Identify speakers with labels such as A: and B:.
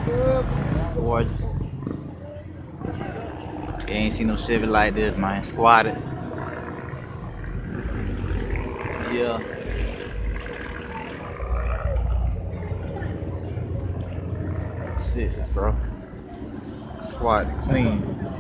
A: Gorgeous. You ain't seen no Chevy like this, man. Squatted. Yeah. Sixes, bro. Squatted clean.